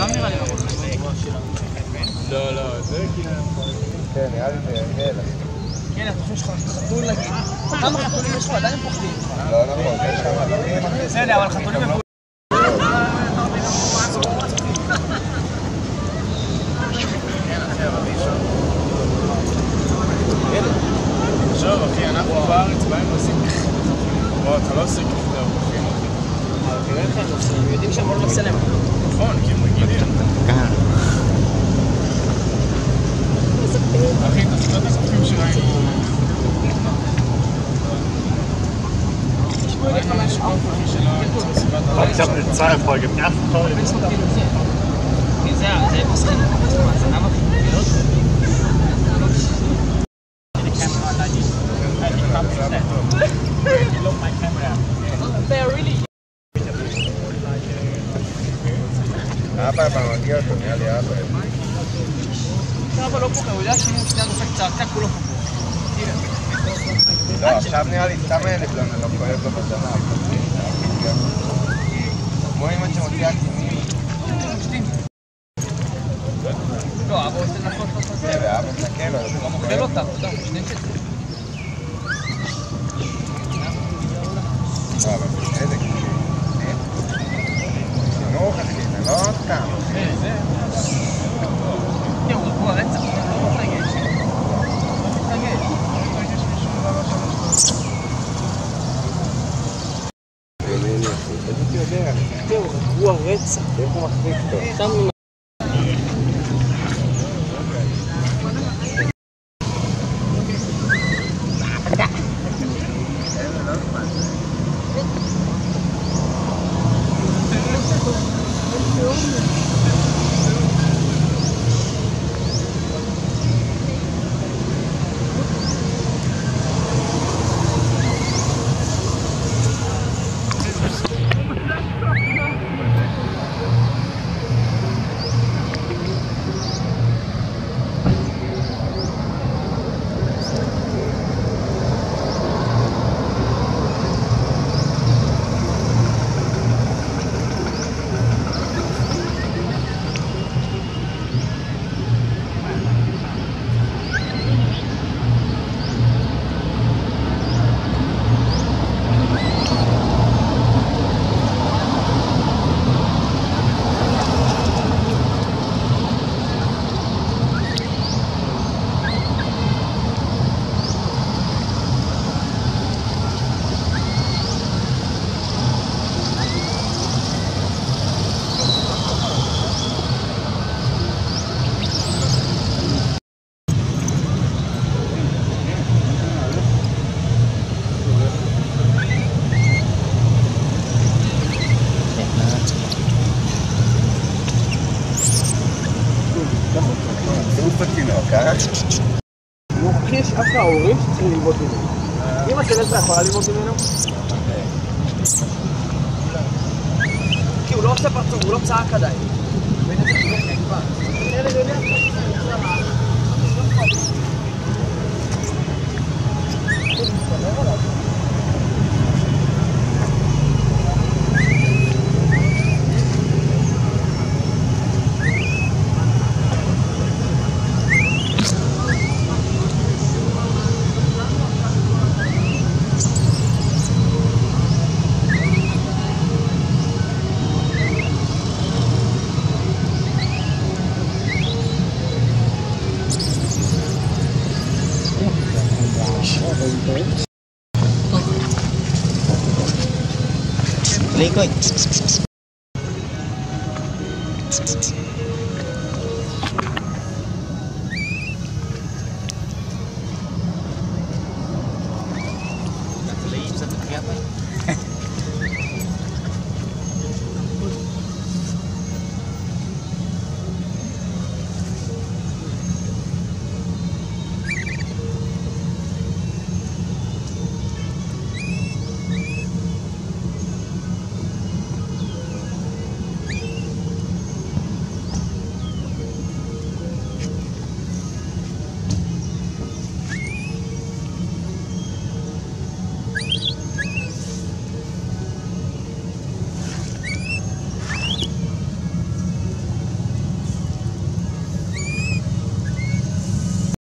גם נראה לי רמות. לא, זה כאילו... כן, נראה לי זה יהיה לך. כן, אתה חושב שלך חתול להגיד. כמה חתולים יש לך? עדיין פוחדים. לא נכון, יש כמה חתולים. בסדר, אבל חתולים מבולים. עכשיו אחי, אנחנו בארץ באים עושים בוא, אתה לא עושה כפתר, אחי. אבל תראה איך הם עושים, הם יודעים שהם לא מצלם. נכון, כי הם רגילים. אחי, תעשו את הספים שראינו. ראינו משהו באופן שלא יוצא סביבת הרעי. Ich habe eine Zahlfolge im ersten Teil. זה פוסקים, זה למה חיוביות? אבא מגיע אותו, נראה לי אבא. אבא לא פוחד, הוא יודע שאם הוא שנייה דופק צעקה, כולו פוחד. לא, עכשיו נראה לי סתם הילד לא כואב לו בזנב. כמו אמא שמוציאה קינים. לא, אבא עושה נכון לא עושה. זה, ואבא מסתכל לו. הוא מגדל אותם, אתה יודע, הוא משתן שזה. לא, אבל בסדר, חינוך אחי, זה לא סתם. זה. תראו, הוא הרצח, הוא לא מתרגש. הוא מתרגש. תראו, הוא הרצח. איך הוא מחזיק טוב? אחי, יש אף ההורים שצריכים ללמוד ממנו. אמא של אלתה יכולה ללמוד ממנו? כי הוא לא עושה פרצוף, הוא לא צעק עדיין. ילד יודע. Likoy.